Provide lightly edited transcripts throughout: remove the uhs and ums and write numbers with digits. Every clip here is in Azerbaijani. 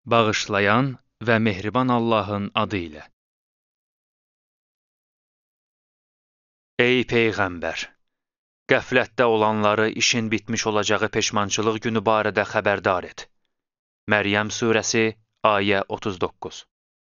Bağışlayan və mehriban Allahın adı ilə. Ey Peyğəmbər! Qəflətdə olanları işin bitmiş olacağı peşmançılıq günü barədə xəbərdar et. Məryəm surəsi, ayə 39.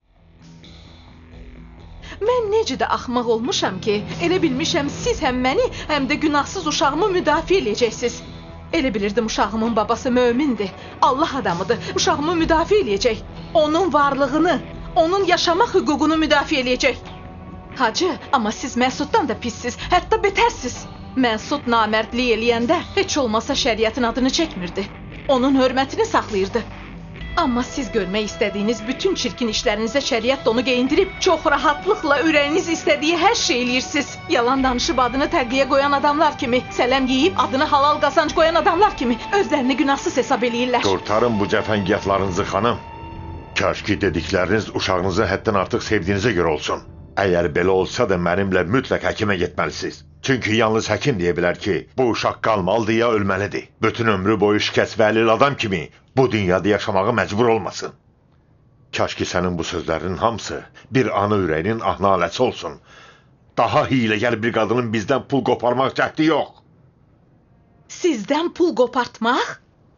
Mən necə də axmaq olmuşam ki, elə bilmişəm siz həm məni, həm də günahsız uşağımı müdafiə eləyəcəksiniz. Elə bilirdim uşağımın babası mömindir, Allah adamıdır, uşağımı müdafiə eləyəcək. Onun varlığını, onun yaşamaq hüququnu müdafiə eləyəcək. Hacı, amma siz Məsuddan da pissiz, hətta betərsiz. Məsud namərdlik eləyəndə heç olmasa şəriətin adını çəkmirdi. Onun hörmətini saxlayırdı. Amma siz görmək istədiyiniz bütün çirkin işlərinizə şəriət onu geyindirib, çox rahatlıqla ürəyiniz istədiyi hər şey eləyirsiniz. Yalan danışıb adını təqdiyə qoyan adamlar kimi, sələm yeyib adını halal qazanc qoyan adamlar kimi özlərini günahsız hesab eləyirlər. Qurtarın bu cəfəngiyatlarınızı, xanım. Kaş ki dedikləriniz uşağınızı həddən artıq sevdiyinizə görə olsun. Əgər belə olsa da mənimlə mütləq həkimə getməlisiniz. Çünki yalnız həkim deyə bilər ki, bu uşaq qalmalıdır ya ölməlidir. Bütün ömrü boyu şikəst və əlil adam kimi bu dünyada yaşamağa məcbur olmasın. Kaş ki sənin bu sözlərinin hamısı bir ana ürəyinin ah-naləsi olsun. Daha hiyləgər bir qadının bizdən pul qoparmaq cəhdi yox. Sizdən pul qopartmaq?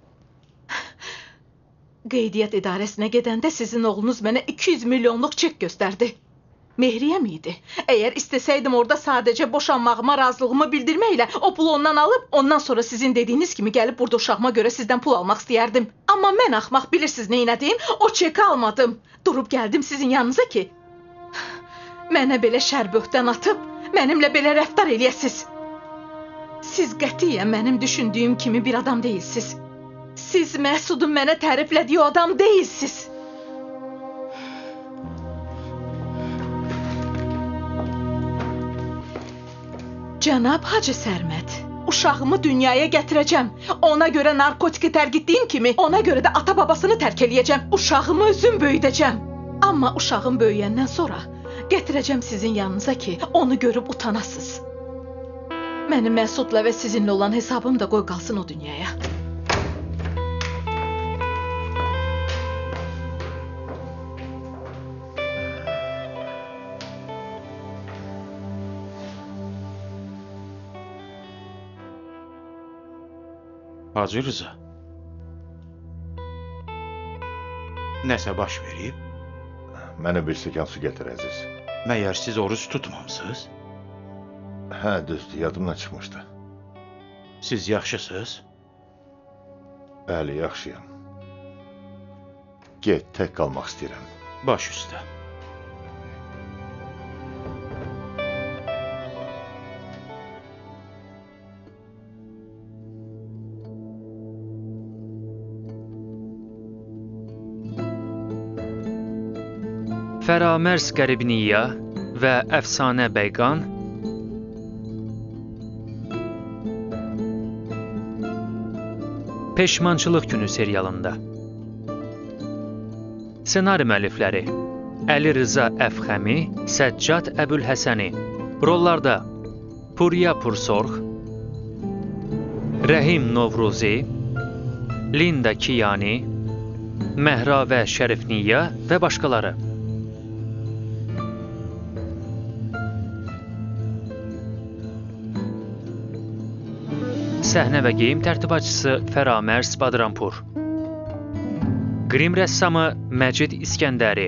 Qeydiyyat idarəsinə gedəndə sizin oğlunuz mənə 200 milyonluq çek göstərdi. Mehriyəm idi. Əgər istəsəydim orada sadəcə boşanmağıma razılığımı bildirməklə o pulu ondan alıb, ondan sonra sizin dediyiniz kimi gəlib burada uşağıma görə sizdən pul almaq istəyərdim. Amma mən axmaq bilirsiniz neynədim? O çeki almadım. Durub gəldim sizin yanınıza ki, mənə belə şərböhdən atıb, mənimlə belə rəftar eləyəsiz. Siz qətiyyən mənim düşündüyüm kimi bir adam deyilsiz. Siz Məsudun mənə təriflədiyi adam deyilsiz. Cənab Hacı Sərməd, uşağımı dünyaya gətirəcəm. Ona görə narkotiki tərk etdiyim kimi, ona görə də ata-babasını tərk eləyəcəm. Uşağımı özüm böyüdəcəm. Amma uşağım böyüyəndən sonra gətirəcəm sizin yanınıza ki, onu görüb utanasınız. Mənim Məsudla və sizinlə olan hesabım da qoy qalsın o dünyaya. Hacı Rıza, nəsə baş verib? Mənə bir stəkan su gətir, əziz. Məyər siz oruç tutmamısınız? Hə, düzdür, yadımdan çıxmışdı. Siz yaxşısınız? Bəli, yaxşıyam. Get, tək qalmaq istəyirəm. Baş üstə. Fəramərs Qəribniyyə və Əfsanə Bəyqan Peşmançılıq günü serialında. Senari müəllifləri Əli Rıza Əfxəmi, Səccad Əbülhəsəni. Rollarda Puriya Pursorx, Rəhim Novruzi, Linda Kiyani, Məhravə Şərifniyyə və başqaları. Səhnə və geyim tərtibatçısı Fəramərs Badranpur. Qrim rəssamı Məcid İskəndəri.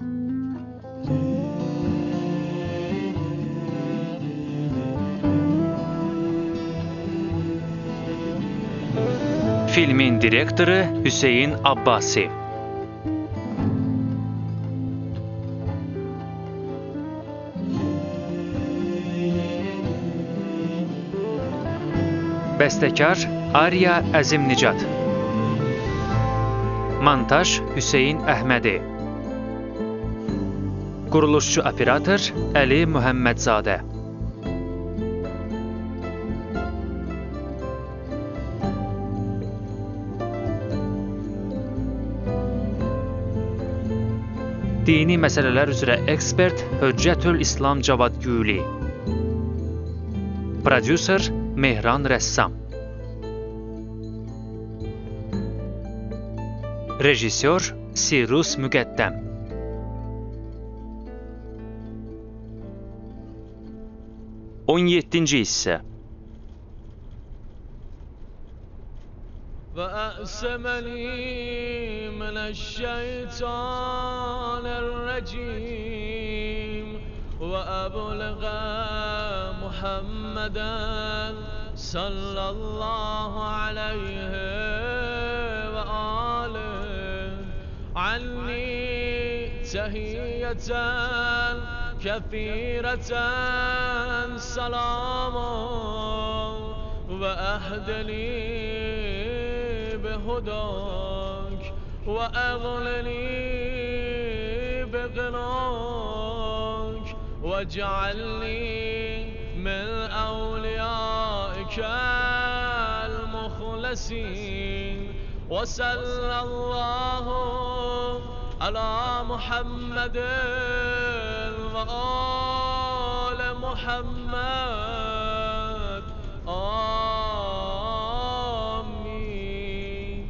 Filmin direktoru Hüseyin Abbasi. Bəstəkar Arya Əzim Nicat. Montaj Hüseyin Əhmədi. Quruluşçu operator Əli Mühəmmədzadə. Dini məsələlər üzrə ekspert Höccətül İslam Cavad Güli. Prodüser Mehran Rəssam. Rejissor Sirus Müqəddəm. On yeddinci hissə. وأأسمني من الشيطان الرجيم وأبلغ محمدا صلى الله عليه وآله عني تحية كثيرة سلاما وأهدني بهداك وأغنني بغناك واجعلني من أوليائك المخلصين وصلى الله على محمد وآل محمد آمين.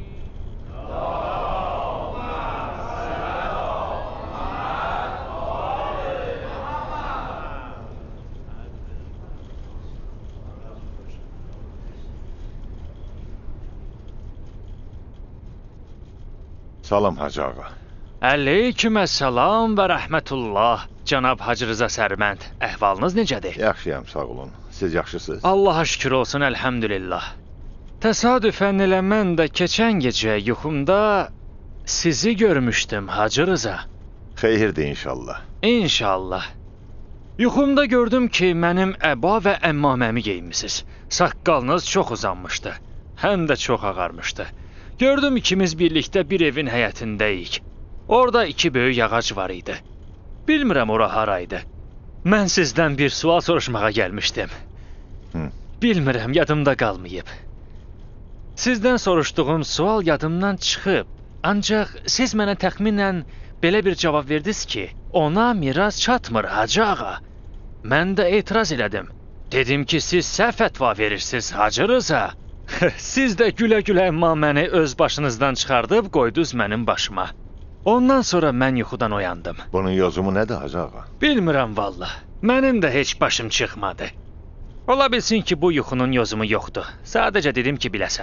Salam Hacı ağa. Əleyhissalam və rəhmətullah. Cənab Hacı Rıza Sərmənd, əhvalınız necədir? Yaxşıyam, sağ olun. Siz yaxşısınız? Allaha şükür olsun, əlhəmdülillah. Təsadüfən elə mən də keçən gecə yuxumda sizi görmüşdüm, Hacı Rıza. Xeyirdir inşallah. İnşallah. Yuxumda gördüm ki, mənim əba və əmmaməmi geyinmisiniz. Saqqalınız çox uzanmışdı, həm də çox ağarmışdı. Gördüm ikimiz birlikdə bir evin həyətindəyik. Orada iki böyük ağac var idi. Bilmirəm ora haraydı. Mən sizdən bir sual soruşmağa gəlmişdim. Bilmirəm, yadımda qalmayıb. Sizdən soruşduğum sual yadımdan çıxıb. Ancaq siz mənə təxminən belə bir cavab verdiniz ki, ona miras çatmır, Hacı ağa. Mən də etiraz elədim. Dedim ki, siz səhv fətva verirsiniz, Hacı Rıza. Siz də gülə-gülə əmma məni öz başınızdan çıxardıb qoydunuz mənim başıma. Ondan sonra mən yuxudan oyandım. Bunun yozumu nədir Hacı ağa? Bilmirəm vallah. Mənim də heç başım çıxmadı. Ola bilsin ki, bu yuxunun yozumu yoxdur. Sadəcə dedim ki, biləsən.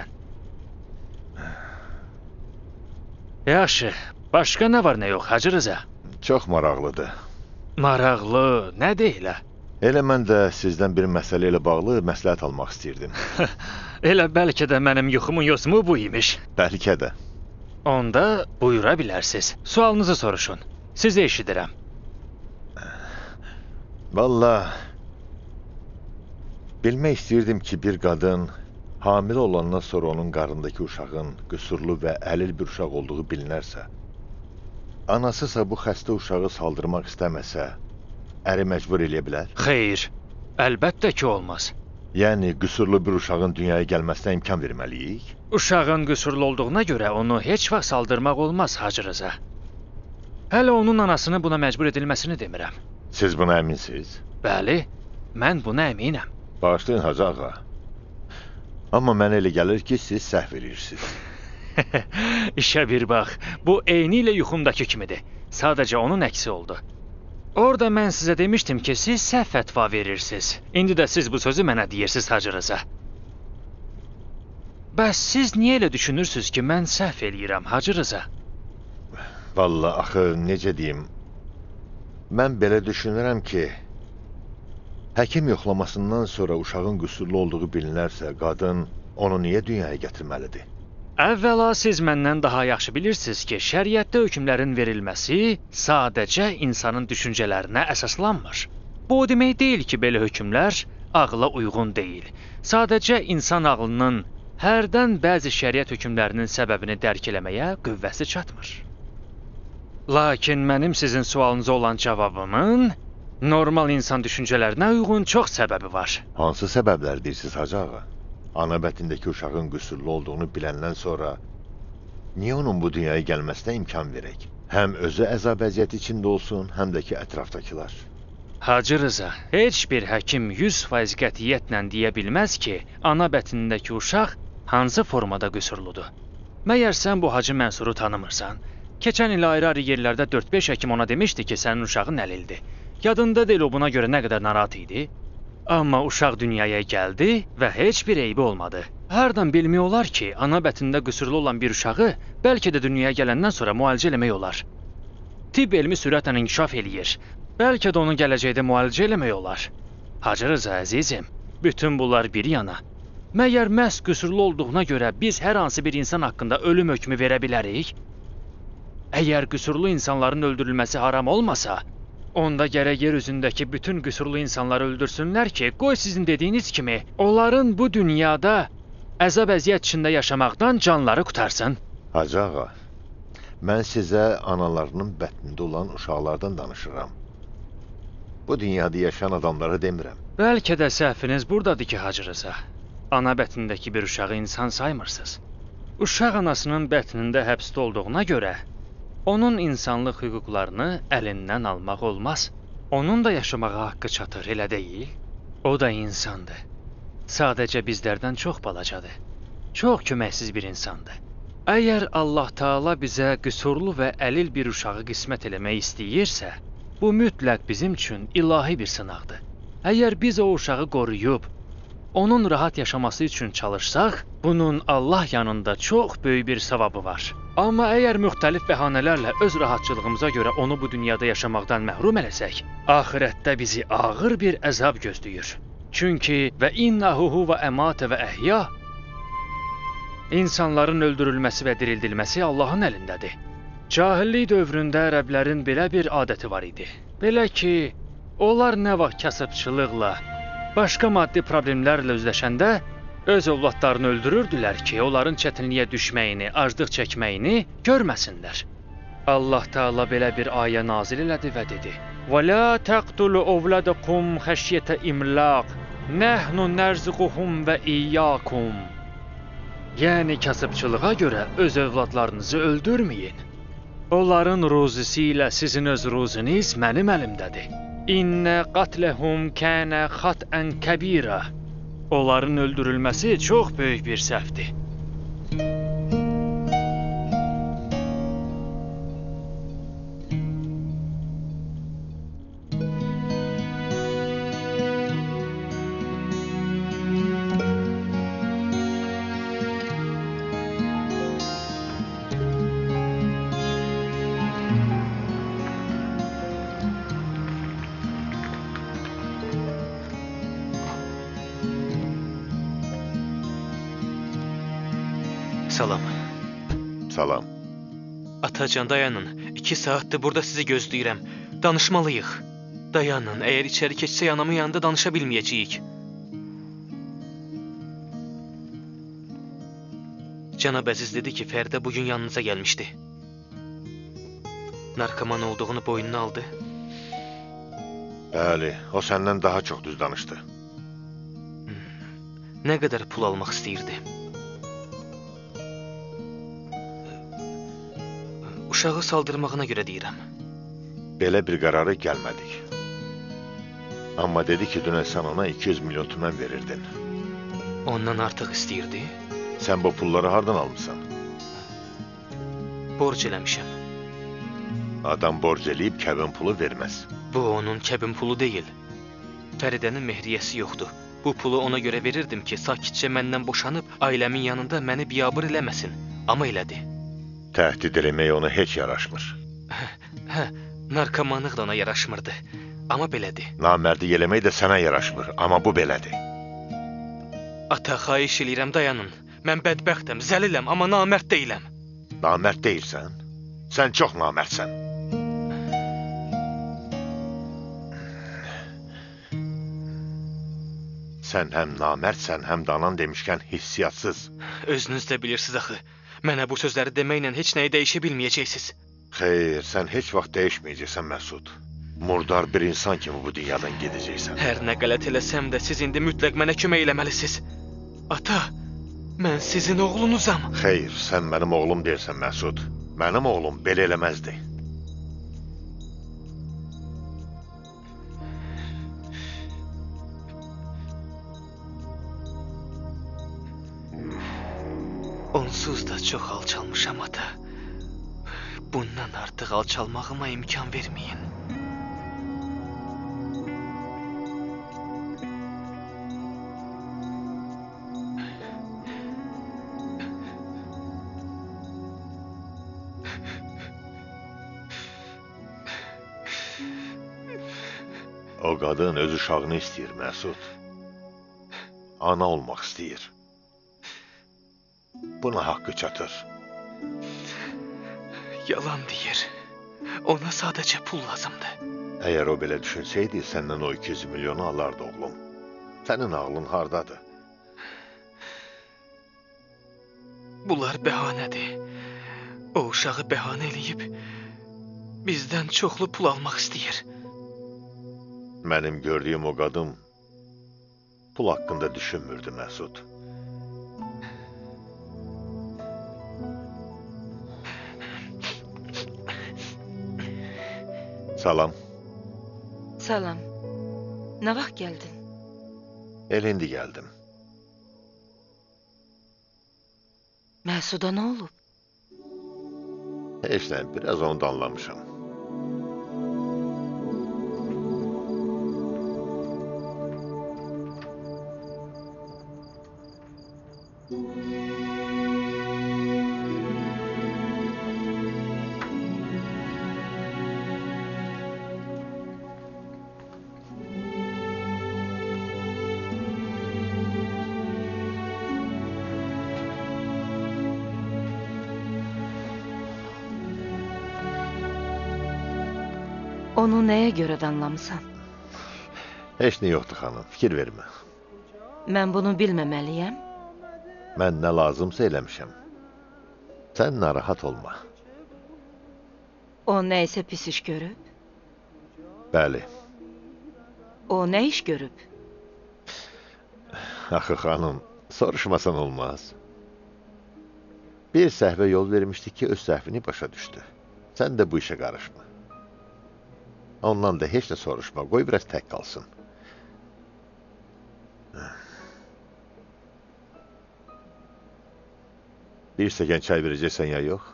Yaxşı, başqa nə var nə yox, Hacı Rıza? Çox maraqlıdır. Maraqlı, nədir elə? Elə mən də sizdən bir məsələ ilə bağlı məsləhət almaq istəyirdim. Elə bəlkə də mənim yuxumun yozumu bu imiş. Bəlkə də. Onda buyura bilərsiniz. Sualınızı soruşun. Sizi eşidirəm. Vallahi, bilmək istəyirdim ki, bir qadın hamilə olandan sonra onun qarnındakı uşağın qüsurlu və əlil bir uşaq olduğu bilinərsə, anasısa bu xəstə uşağı saldırmaq istəməsə, əri məcbur eləyə bilər? Xeyr, əlbəttə ki, olmaz. Yəni, qüsurlu bir uşağın dünyaya gəlməsinə imkan verməliyik? Uşağın qüsurlu olduğuna görə onu heç vaxt saldırmaq olmaz, Hacı Rıza. Hələ onun anasını buna məcbur edilməsini demirəm. Siz buna əminsiniz? Bəli, mən buna əminəm. Bağışlayın Hacı ağa. Amma mənə elə gəlir ki, siz səhv edirsiniz. İşə bir bax, bu eynilə yuxumdakı kimidir. Sadəcə onun əksi oldu. Orada mən sizə demişdim ki, siz səhv fətva verirsiniz. İndi də siz bu sözü mənə deyirsiniz, Hacı Rıza. Bəs siz niyə elə düşünürsünüz ki, mən səhv eləyirəm, Hacı Rıza? Vallahi, axı, necə deyim, mən belə düşünürəm ki, həkim yoxlamasından sonra uşağın qüsurlu olduğu bilinərsə, qadın onu niyə dünyaya gətirməlidir? Əvvəla siz məndən daha yaxşı bilirsiniz ki, şəriətdə hökmlərin verilməsi sadəcə insanın düşüncələrinə əsaslanmır. Bu o demək deyil ki, belə hökmlər ağla uyğun deyil. Sadəcə insan ağlının hərdən bəzi şəriət hökmlərinin səbəbini dərk eləməyə qüvvəsi çatmır. Lakin mənim sizin sualınıza olan cavabımın normal insan düşüncələrinə uyğun çox səbəbi var. Hansı səbəblər deyirsiniz, Hacı ağa? Ana bətnindəki uşağın qüsurlu olduğunu biləndən sonra niyə onun bu dünyaya gəlməsinə imkan verək? Həm özü əzab əziyyəti içində olsun, həm də ki, ətrafdakılar. Hacı Rıza, heç bir həkim 100% qətiyyətlə deyə bilməz ki, ana bətnindəki uşaq hansı formada qüsurludur. Məyər sən bu Hacı Mənsuru tanımırsan? Keçən il ayrı-ayrı yerlərdə 4-5 həkim ona demişdi ki, sənin uşağın əlildir. Yadında deyil o buna görə nə qədər narahat idi. Amma uşaq dünyaya gəldi və heç bir eybi olmadı. Hərdən bilmək olar ki, ana bətnində qüsurlu olan bir uşağı bəlkə də dünyaya gələndən sonra müalicə eləmək olar. Tibb elmi sürətlə inkişaf eləyir. Bəlkə də onu gələcəkdə müalicə eləmək olar. Hacı Rıza əzizim, bütün bunlar bir yana. Məyər məhz qüsurlu olduğuna görə biz hər hansı bir insan haqqında ölüm hökmü verə bilərik? Əgər qüsurlu insanların öldürülməsi haram olmasa, onda gərək yer üzündəki bütün qüsurlu insanları öldürsünlər ki, qoy sizin dediyiniz kimi, onların bu dünyada əzab-əziyyət içində yaşamaqdan canları qutarsın. Hacı ağa, mən sizə analarının bətnində olan uşaqlardan danışıram. Bu dünyada yaşayan adamları demirəm. Bəlkə də səhviniz buradadır ki, Hacı Rıza. Ana bətnindəki bir uşağı insan saymırsınız. Uşaq anasının bətnində həbsdə olduğuna görə, onun insanlıq hüquqlarını əlindən almaq olmaz. Onun da yaşamağa haqqı çatır, elə deyil? O da insandır. Sadəcə bizlərdən çox balacadır. Çox köməksiz bir insandır. Əgər Allah Taala bizə qüsurlu və əlil bir uşağı qismət eləmək istəyirsə, bu mütləq bizim üçün ilahi bir sınaqdır. Əgər biz o uşağı qoruyub, onun rahat yaşaması üçün çalışsaq, bunun Allah yanında çox böyük bir savabı var. Amma əgər müxtəlif bəhanələrlə öz rahatçılığımıza görə onu bu dünyada yaşamaqdan məhrum eləsək, axirətdə bizi ağır bir əzab gözləyir. Çünki və innahu və əmatə və əhya, insanların öldürülməsi və dirildilməsi Allahın əlindədir. Cahillik dövründə ərəblərin belə bir adəti var idi. Belə ki, onlar nə vaxt kasıbçılıqla, başqa maddi problemlərlə üzləşəndə öz övladlarını öldürürdülər ki, onların çətinliyə düşməyini, aclıq çəkməyini görməsinlər. Allah Taala belə bir ayə nazil elədi və dedi: "Və la taqtulu ovladakum xəşyətə imlaq, nəhnu nərzuquhum və iyyakum." Yəni kasıbçılığa görə öz övladlarınızı öldürməyin. Onların ruzisi ilə sizin öz ruzunuz mənim əlimdədir. İnnə qatləhum kənə xatən kəbirə. Onların öldürülməsi çox böyük bir səhvdir. Salam. Salam. Atacan, dayanın. 2 saatdir burada sizi gözləyirəm. Danışmalıyıq. Dayanın, əgər içəri keçsək anamın yanında danışa bilməyəcəyik. Cənab Əziz dedi ki, Fəridə bugün yanınıza gəlmişdi. Narkoman olduğunu boynuna aldı. Bəli, o səndən daha çox düz danışdı. Nə qədər pul almaq istəyirdi? Uşağı saldırmağına görə deyirəm. Belə bir qərara gəlmədik. Amma dedi ki, dünən sən ona 200 milyon tümən verirdin. Ondan artıq istəyirdi. Sən bu pulları hardan almısan? Borc eləmişəm. Adam borc eləyib kəbin pulu verməz. Bu onun kəbin pulu deyil. Fəridənin mehriyyəsi yoxdur. Bu pulu ona görə verirdim ki, sakitcə məndən boşanıb ailəmin yanında məni biabır eləməsin. Amma elədi. Təhdid eləmək ona heç yaraşmır. Hə, narkomanlıq da ona yaraşmırdı. Amma belədir. Namərdi eləmək də sənə yaraşmır, amma bu belədir. Ata, xahiş eləyirəm, dayanın. Mən bədbəxtəm, zəliləm, amma namərd deyiləm. Namərd deyilsən? Sən çox namərdsən. Sən həm namərdsən, həm də anan demişkən hissiyatsız. Özünüz də bilirsiniz axı. Mənə bu sözləri deməklə heç nəyi dəyişə bilməyəcəksiniz. Xeyr, sən heç vaxt dəyişməyəcəksən Məsud. Murdar bir insan kimi bu dünyadan gedəcəksən. Hər nə qələt eləsəm də siz indi mütləq mənə kömək eləməlisiniz. Ata, mən sizin oğlunuzam. Xeyr, sən mənim oğlum deyilsən Məsud. Mənim oğlum belə eləməzdi. Onsuz da çox alçalmışam ata. Bundan artıq alçalmağıma imkan verməyin. O qadın öz uşağını istəyir, Məsud. Ana olmaq istəyir. Buna haqqı çatır. Yalan deyir. Ona sadəcə pul lazımdır. Əgər o belə düşünsəydi, səndən o 200 milyonu alardı, oğlum. Sənin ağlın hardadır? Bunlar bəhanədir. O uşağı bəhanə eləyib bizdən çoxlu pul almaq istəyir. Mənim gördüyüm o qadın pul haqqında düşünmürdü, Məsud. Salam. Salam. Nə vaxt gəldin? El indi gəldim. Məsuda nə olub? Heç nə, biraz onu da anlamışam. Onu nəyə görə danlamısan? Heç nə yoxdur, xanım, fikir vermə. Mən bunu bilməməliyəm. Mən nə lazımsa eləmişəm. Sən narahat olma. O nə isə pis iş görüb? Bəli. O nə iş görüb? Axı, xanım, soruşmasan olmaz. Bir səhvə yol vermişdi ki, öz səhvini başa düşdü. Sən də bu işə qarışma. Ondan da heç nə soruşma, qoy biraz tək qalsın. Bir stəkan çay verəcəksən ya yox?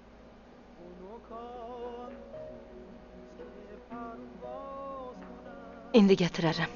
İndi gətirərəm.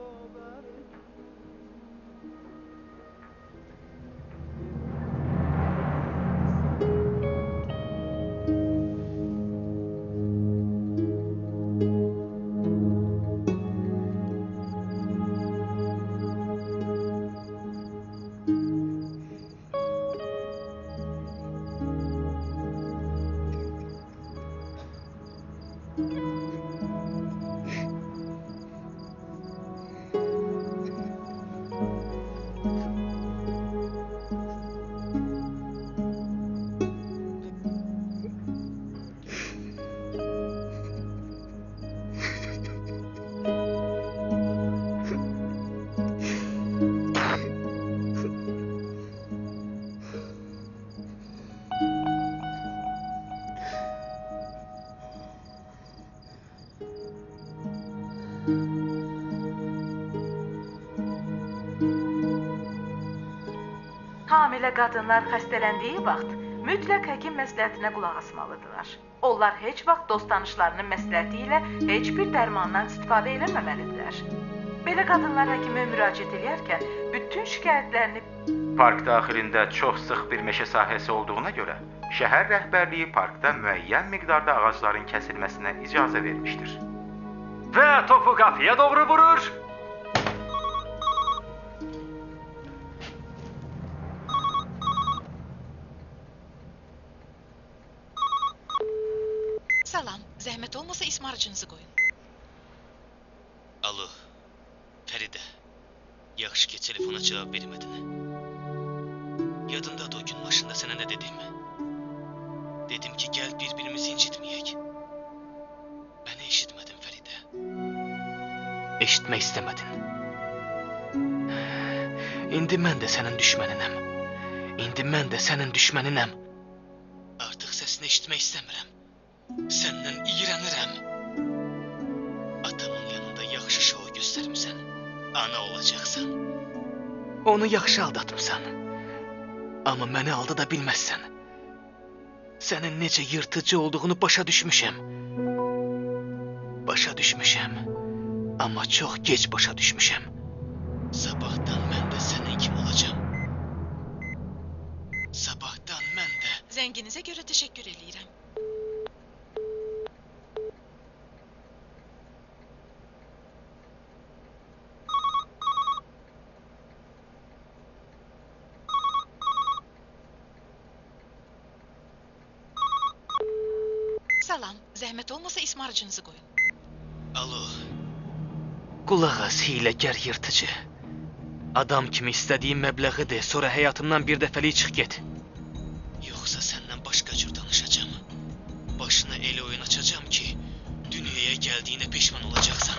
Hamilə qadınlar xəstələndiyi vaxt mütləq həkim məsləhətinə qulaq asmalıdırlar. Onlar heç vaxt dost-tanışlarının məsləhəti ilə heç bir dərmandan istifadə eləməməlidirlər. Belə qadınlar həkimə müraciət edərkən bütün şikayətlərini Park daxilində çox sıx bir meşə sahəsi olduğuna görə, şəhər rəhbərliyi parkda müəyyən miqdarda ağacların kəsilməsinə icazə vermişdir. Və topu qapıya doğru vurur. Salam, zəhmət olmasa ismarıcınızı qoyun. Alo, Fəridə. Yaxşı ki, telefona cavab vermədin. Yadındadır o gün maşında sənə nə dedim? Dedim ki, gəl bir-birimizi incitməyək. Məni eşitmədin, Fəridə. Eşitmək istəmədin. İndi mən də sənin düşməninəm. İndi mən də sənin düşməninəm. Artıq səsini eşitmək istəmirəm. Səndən iyrənirəm. Atamın yanında yaxşı şou göstərmisən. Ana olacaqsan. Onu yaxşı aldatmısan. Amma məni aldada bilməzsən. Sənin necə yırtıcı olduğunu başa düşmüşəm. Başa düşmüşəm. Amma çox gec başa düşmüşəm. Sabahdan mən də sənin kimi olacağam. Sabahdan mən də. Zənginizə görə təşəkkür eləyirəm. Salam, zəhmət olmasa ismarıcınızı qoyun. Alo. Qulaq as, hiyləgər yırtıcı. Adam kimi istədiyin məbləği de, sonra həyatımdan bir dəfəlik çıx get. Yoxsa səndən başqa cür danışacağım. Başına elə oyun açacağım ki, dünyaya gəldiyinə peşman olacaqsan.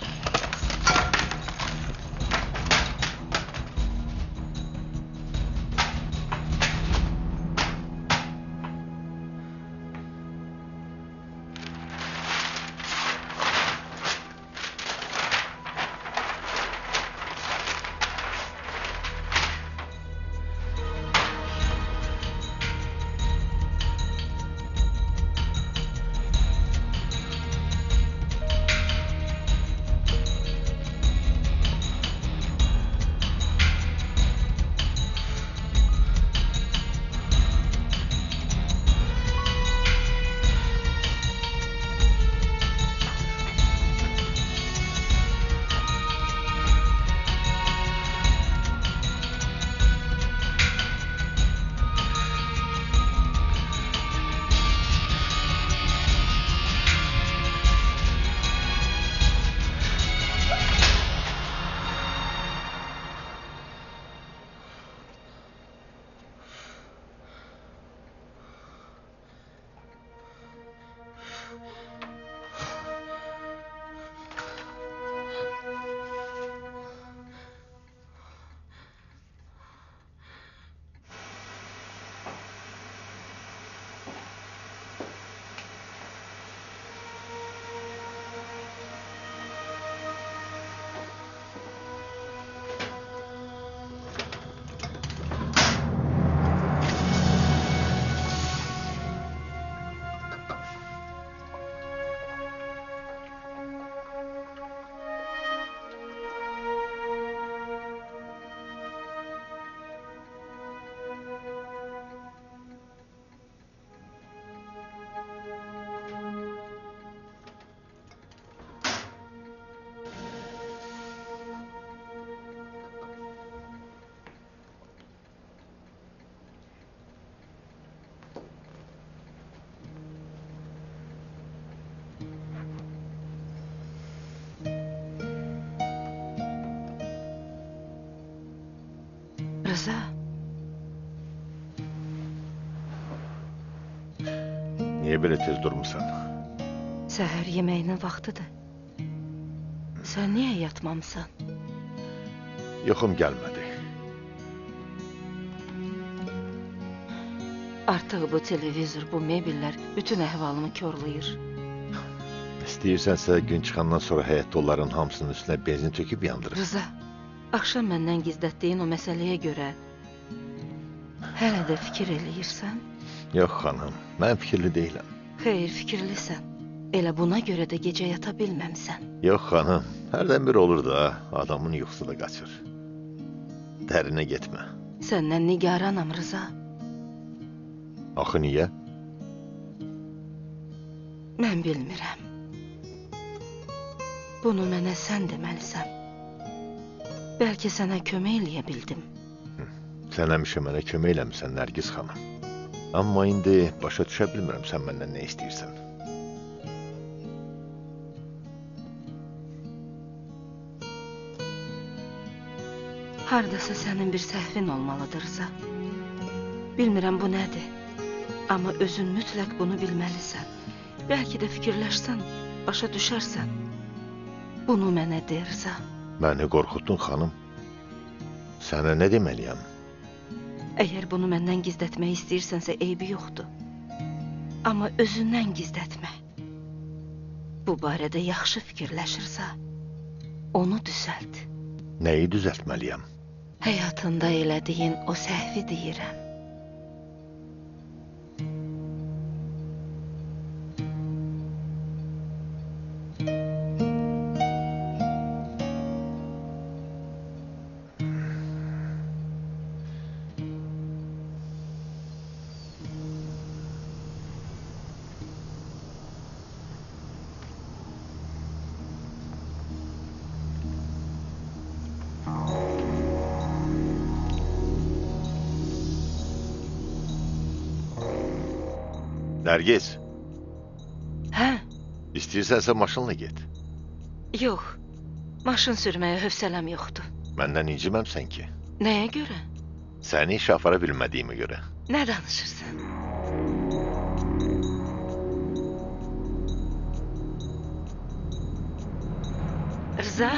Rıza. Niyə belə tez durmusan? Səhər yeməyinin vaxtıdır. Sən niyə yatmamısan? Yoxum gəlmədi. Artıq bu televizor, bu mebellər bütün əhvalımı korlayır. İstəyirsənsə gün çıxandan sonra həyətdə onların hamısının üstünə benzin töküb yandırır. Rıza, axşam məndən gizlətdiyin o məsələyə görə hələ də fikir eləyirsən? Yox xanım, mən fikirli deyiləm. Xeyr, fikirlisən. Elə buna görə də gecə yata bilməmsən. Yox xanım, hərdən bir olur da, adamın yuxusu da qaçır. Dərinə getmə. Səndən nigaranam Rıza. Axı niyə? Mən bilmirəm. Bunu mənə sən deməlisən. Bəlkə sənə kömək eləyə bildim. Sən həmişə mənə kömək eləmirsən, Nərgiz xanım. Amma indi başa düşə bilmirəm sən məndən nə istəyirsən. Hardasa sənin bir səhvin olmalıdır Rıza. Bilmirəm bu nədir. Amma özün mütləq bunu bilməlisən. Bəlkə də fikirləşsən, başa düşərsən. Bunu mənə de Rıza. Məni qorxutdun xanım. Sənə nə deməliyəm? Əgər bunu məndən gizlətmək istəyirsənsə eybi yoxdur. Amma özündən gizlətmə. Bu barədə yaxşı fikirləşirsə, onu düzəlt. Nəyi düzəltməliyəm? Həyatında elədiyin o səhvi deyirəm. Nərgiz, Hə? istəyirsənsə maşınla get. Yox. Maşın sürməyə hövsələm yoxdur. Məndən inciməmsən ki. Nəyə görə? Səni işə apara bilmədiyimə görə. Nə danışırsan? Rıza?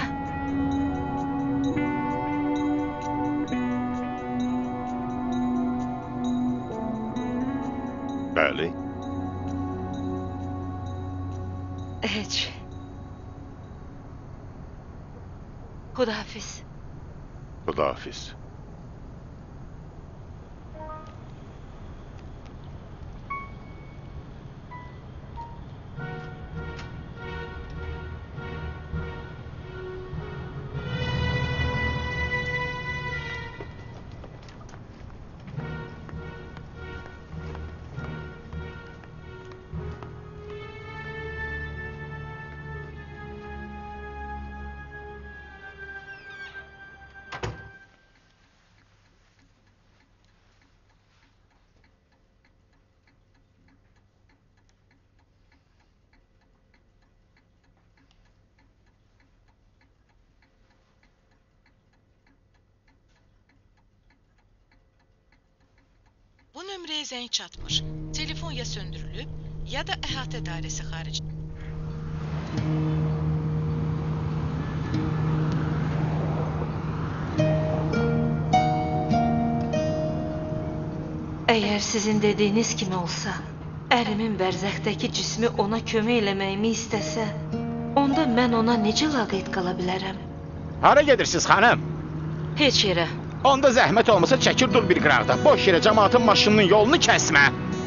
Bəli. Heç. Xudahafiz. Xudahafiz. Bu nömrəyə zəng çatmır. Telefon ya söndürülüb, ya da əhatə dairəsi xaric. Əgər sizin dediyiniz kimi olsa, ərimin bərzəxdəki cismi ona kömək eləməyimi istəsə, onda mən ona necə laqeyd qala bilərəm? Hara gedirsiniz xanım? Heç yerə. Onda zəhmət olmasa çəkir dur bir qıraqda. Boş yerə cəmaatın maşınının yolunu kəsmə.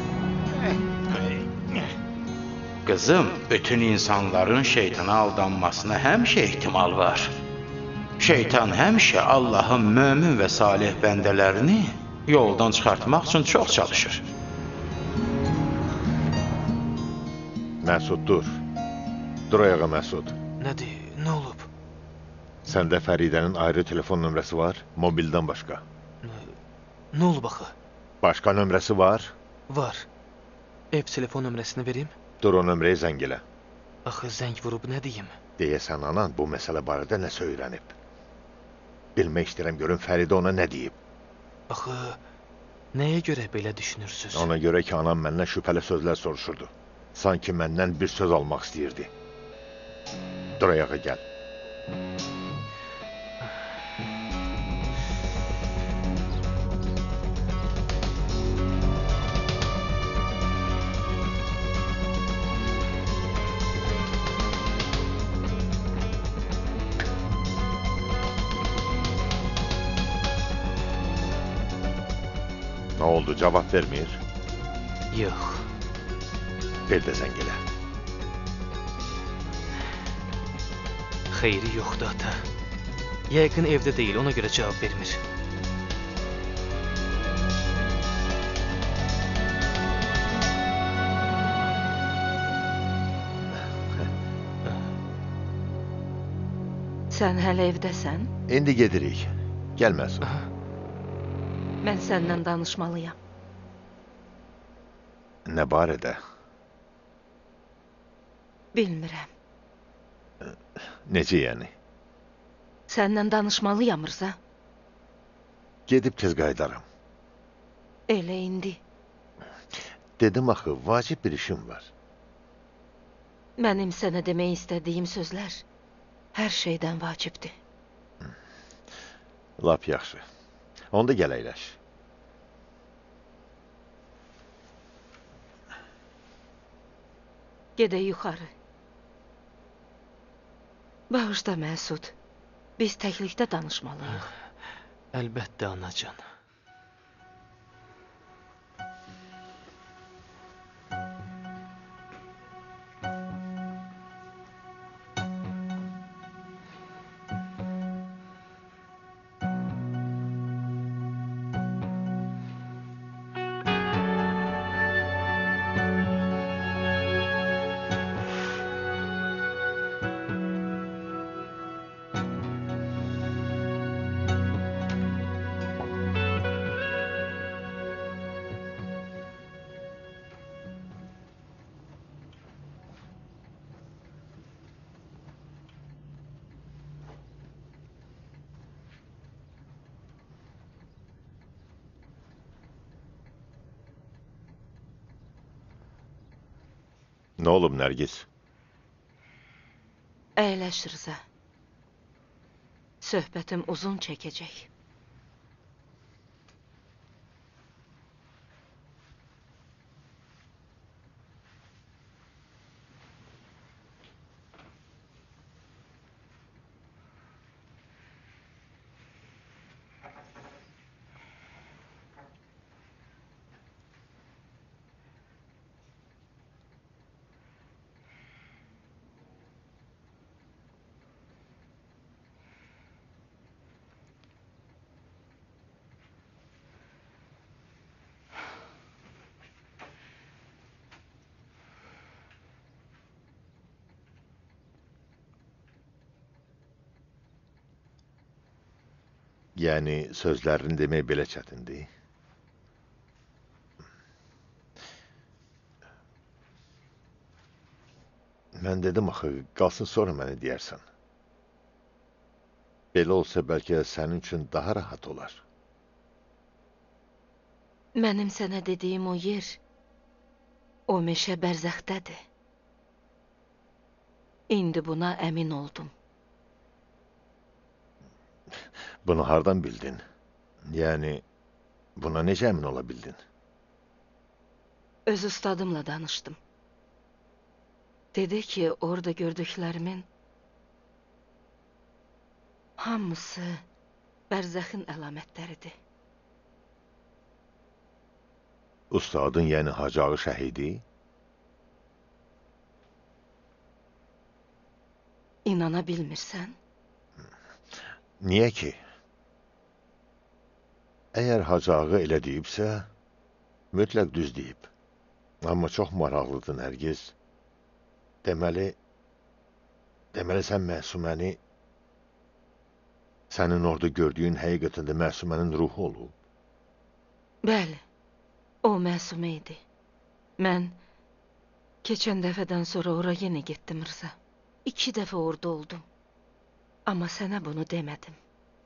Qızım, bütün insanların şeytana aldanmasına həmişə ehtimal var. Şeytan həmişə Allahın mömin və salih bəndələrini yoldan çıxartmaq üçün çox çalışır. Məsud, dur. Dur ayağa, Məsud. Nədir? Nə olub? Səndə Fəridənin ayrı telefon nömrəsi var, mobildən başqa. Nə olub axı? Başqa nömrəsi var? Var. Ev telefon nömrəsini verim? Dur o nömrəyə zəng elə. Axı zəng vurub nə deyim? Deyəsən anan bu məsələ barədə nəsə öyrənib. Bilmək istəyirəm görüm Fəridə ona nə deyib. Axı, nəyə görə belə düşünürsünüz? Ona görə ki, anam məndən şübhəli sözlər soruşurdu. Sanki məndən bir söz almaq istəyirdi. Dur ayağa gəl. Nə oldu, cavab vermir? Yox. Bir də zəng elə. Xeyri yoxdur ata. Yəqin evdə deyil, ona görə cavab vermir. Sən hələ evdəsən? İndi gedirik. Gəl Məsud. Mən səndən danışmalıyam. Nə barədə? Bilmirəm. Necə yəni? Səndən danışmalıyam, Rıza. Gedib tez qaydaram. Elə indi. Dedim axı, vacib bir işim var. Mənim sənə demək istədiyim sözlər hər şeydən vacibdir. Lap yaxşı. Onda gəl əyləş. Gedək yuxarı. Bağışla Məsud. Biz təklikdə danışmalıyıq. Əlbəttə anacan. Nə olub Nərgiz? Əyləş Rıza. Söhbətim uzun çəkəcək. Yəni, sözlərini demək belə çətindir. Mən dedim axı, qalsın sonra məni deyərsən. Belə olsa bəlkə sənin üçün daha rahat olar. Mənim sənə dediyim o yer, o meşə bərzəxdədir. İndi buna əmin oldum. Bunu hardan bildin? Yəni, buna necə əmin ola bildin? Öz ustadımla danışdım. Dedi ki, orada gördüklərimin hamısı bərzəxin əlamətləridir. Ustadın, yəni Hacı Ağı şəhidi? İnana bilmirsən? Niyə ki? Əgər Hacı Ağı elə deyibsə, mütləq düz deyib. Amma çox maraqlıdır Nərgiz. Deməli sən Məsuməni, sənin orada gördüyün həqiqətində Məsumənin ruhu olub. Bəli, o Məsumə idi. Mən keçən dəfədən sonra ora yenə getdim Rıza. 2 dəfə orada oldum. Amma sənə bunu demədim.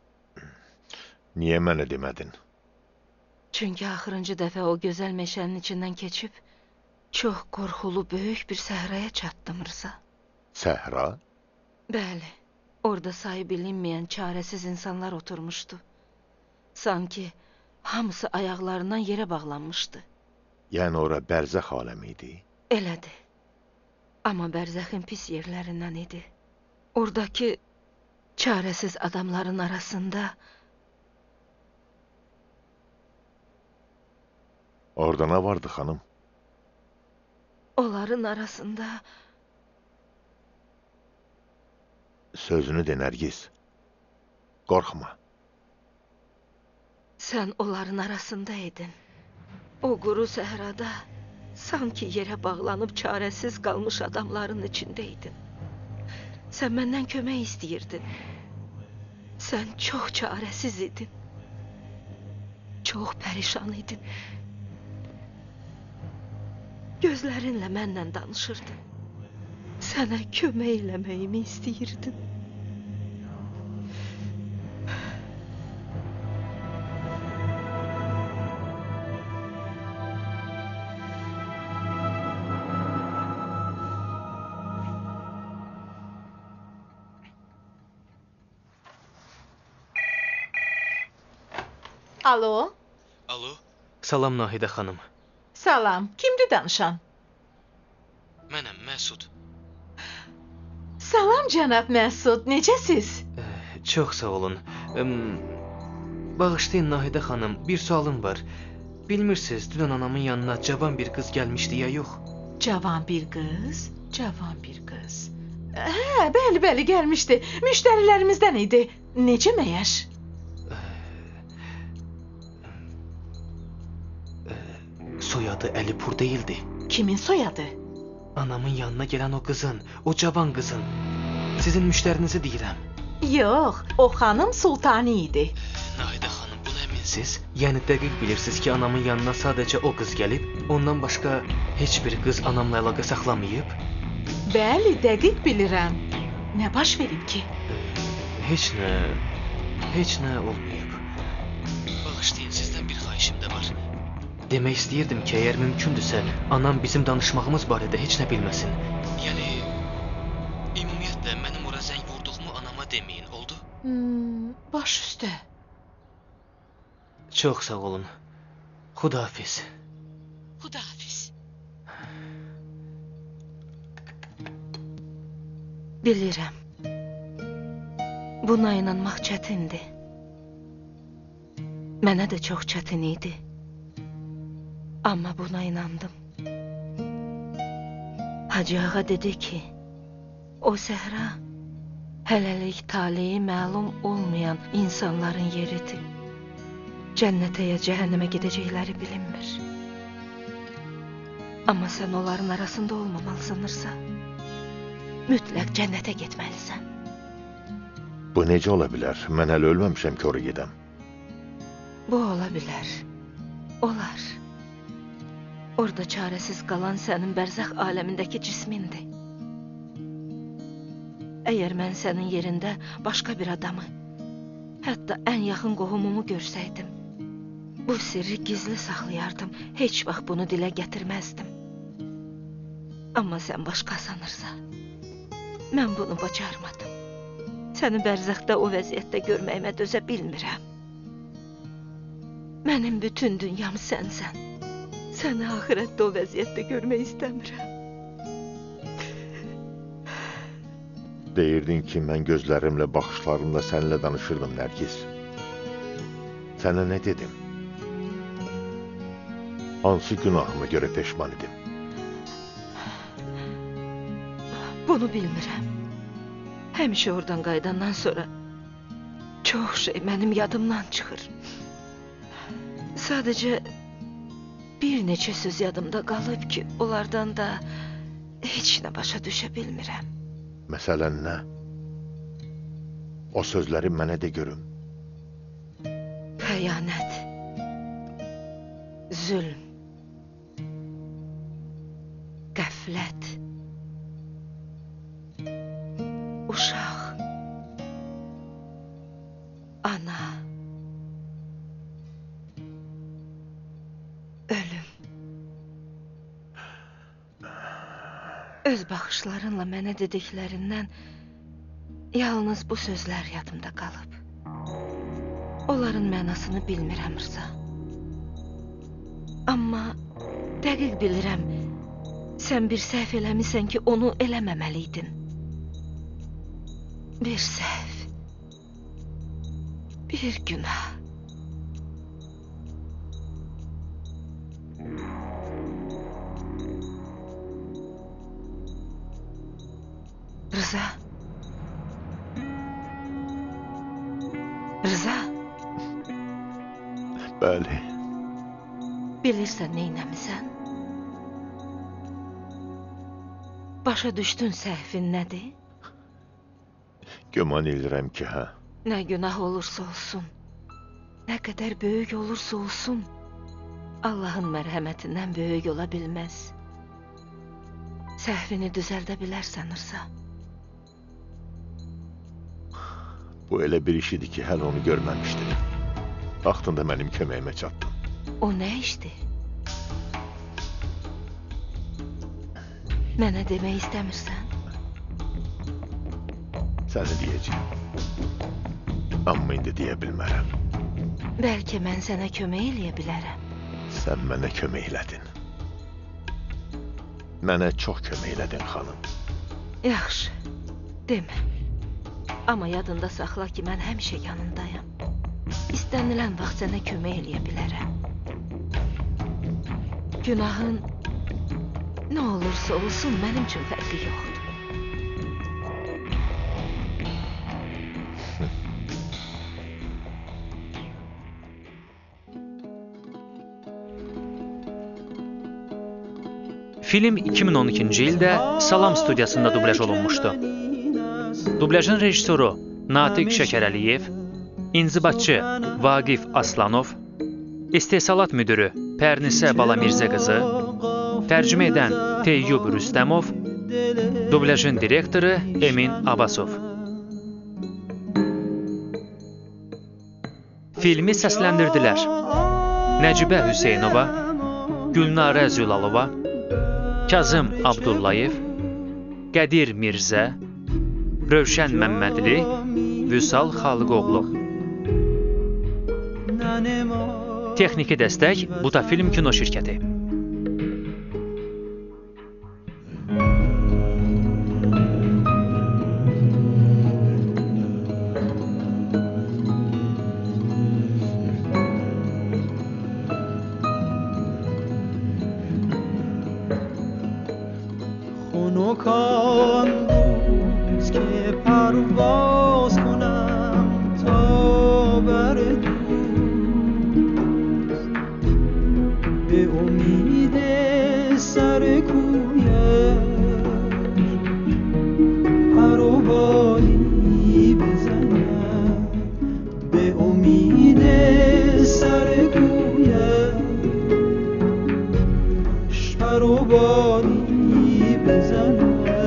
Niyə mənə demədin? Çünki axırıncı dəfə o gözəl meşənin içindən keçib, çox qorxulu böyük bir səhraya çatdım Rıza. Səhra? Bəli, orada sayı bilinməyən çarəsiz insanlar oturmuşdu. Sanki hamısı ayaqlarından yerə bağlanmışdı. Yəni ora bərzəx aləmi idi? Elədi. Amma bərzəxin pis yerlərindən idi. Oradakı çarəsiz adamların arasında... Orada nə vardı, xanım? Onların arasında... Sözünü de, Nərgiz. Qorxma. Sən onların arasındaydın. O quru səhrada sanki yerə bağlanıb çarəsiz qalmış adamların içindəydin. Sən məndən kömək istəyirdin. Sən çox çarəsiz idin. Çox pərişan idin. Gözlərinlə mənlə danışırdın. Sənə kömək eləməyimi istəyirdin. Alo? Alo? Salam Nahidə xanım. Salam, kimdir danışan? Mənəm Məsud. Salam cənab Məsud, necəsiz? Çox sağ olun. Bağışlayın Nahidə xanım, bir sualım var. Bilmirsiniz, dünən anamın yanına cavan bir qız gəlmişdi ya yox? Cavan bir qız? Cavan bir qız. Hə, bəli, gəlmişdi. Müştərilərimizdən idi. Necə məyər? Soyadı Əlipur deyildi. Kimin soyadı? Anamın yanına gələn o qızın, o cavan qızın. Sizin müştərinizi deyirəm. Yox, o xanım Sultani idi. Nahidə xanım, buna əminsiz? Yəni dəqiq bilirsiniz ki, anamın yanına sadəcə o qız gəlib, ondan başqa heç bir qız anamla əlaqə saxlamayıb? Bəli, dəqiq bilirəm. Nə baş verib ki? Heç nə olmayıb. Bağışlayın, sizdən bir xahişim də var. Demək istəyirdim ki, əgər mümkündürsə, anam bizim danışmağımız barədə heç nə bilməsin. Yəni, ümumiyyətlə mənim ora zəng vurduğumu anama deməyin, oldu? Baş üstə. Çox sağ olun. Xudahafiz. Xudahafiz. Bilirəm. Buna inanmaq çətindir. Mənə də çox çətin idi. Amma buna inandım. Hacı ağa dedi ki, o səhra hələlik taleyi məlum olmayan insanların yeridir. Cənnətə ya cəhənnəmə gedəcəkləri bilinmir. Amma sən onların arasında olmamalısanırsa, mütləq cənnətə getməlisən. Bu necə ola bilər? Mən hələ ölməmişəm ki, ora gedəm. Bu ola bilər. Olar. Orada çarəsiz qalan sənin bərzəx aləmindəki cismindir. Əgər mən sənin yerində başqa bir adamı, hətta ən yaxın qohumumu görsəydim, bu sirri gizli saxlayardım, heç vaxt bunu dilə gətirməzdim. Amma sən başqa sanırsa, mən bunu bacarmadım. Səni bərzəxdə o vəziyyətdə görməyimə dözə bilmirəm. Mənim bütün dünyam sənsən. Səni axirətdə o vəziyyətdə görmək istəmirəm. Deyirdin ki, mən gözlərimlə, baxışlarımla səninlə danışırdım, Nərgiz. Sənə nə dedim? Hansı günahıma görə peşman idim? Bunu bilmirəm. Həmişə oradan qayıdandan sonra çox şey mənim yadımdan çıxır. Sadəcə bir neçə söz yadımda qalıb ki, onlardan da heç nə başa düşə bilmirəm. Məsələn nə? O sözləri mənə də görüm. Xəyanət, zülm, qəflət, uşaq, ana, ölüm. Öz baxışlarınla mənə dediklərindən yalnız bu sözlər yadımda qalıb. Onların mənasını bilmirəm, Rıza. Amma dəqiq bilirəm, sən bir səhv eləmisən ki, onu eləməməliydin. Bir səhv, bir günah. Rıza. Rıza. Bəli. Bilirsən neynəmisən? Başa düşdün səhvin nədir? Güman edirəm ki, hə. Nə günah olursa olsun, nə qədər böyük olursa olsun, Allahın mərhəmətindən böyük ola bilməz. Səhvini düzəldə bilərsən, Rıza. Bu elə bir iş idi ki, hələ onu görməmişdim. Vaxtında mənim köməyimə çatdın. O nə işdir? Mənə demək istəmirsən? Səni deyəcəyim. Amma indi deyə bilmərəm. Bəlkə mən sənə kömək eləyə bilərəm. Sən mənə kömək elədin. Mənə çox kömək elədin, xanım. Yaxşı, demə. Amma yadında saxla ki, mən həmişə yanındayam. İstənilən vaxt sənə kömək eləyə bilərəm. Günahın nə olursa olsun mənim üçün fərqi yoxdur. Film 2012-ci ildə Salam studiyasında dubləj olunmuşdu. Dubləjin rejissoru Natiq Şəkərəliyev, inzibatçı Vaqif Aslanov, istehsalat müdürü Pərnisə Balamirzə qızı, tərcümə edən Teyyub Rüstəmov, dubləjin direktoru Emin Abbasov. Filmi səsləndirdilər Nəcibə Hüseynova, Gülnarə Zülalova, Kazım Abdullayev, Qədir Mirzə, Rövşən Məmmədli, Vüsal Xalıqoğlu. Texniki dəstək Butafilm Kino şirkəti. خنکان روز که پرواز کنم تا بر دوست به امید سر کویش پروبالی بزنم به امید سر کویش پروبالی بزنم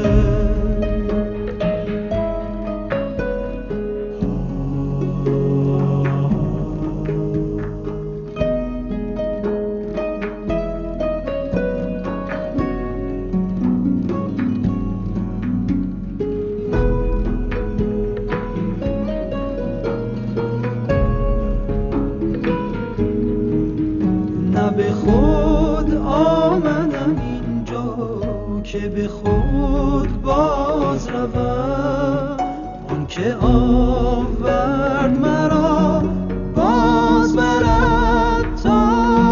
نه به خود آمدم اینجا که به خود باز روم آن که آورد مرا باز برد تا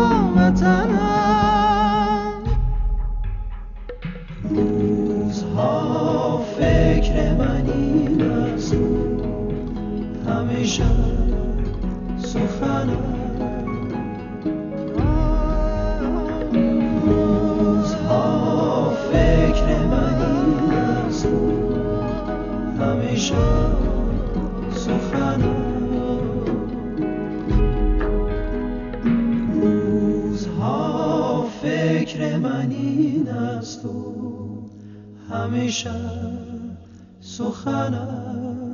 وطنم روزها فکر من این است همیشه سخنم روزها فکر من این است و همیشه سخنم